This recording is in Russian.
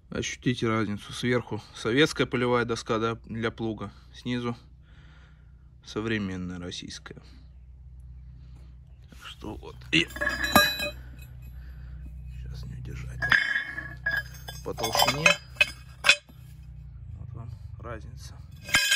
Ощутите разницу. Сверху советская полевая доска, да, для плуга. Снизу современная российская. Так что вот. И сейчас не удержать. По толщине. Вот вам разница.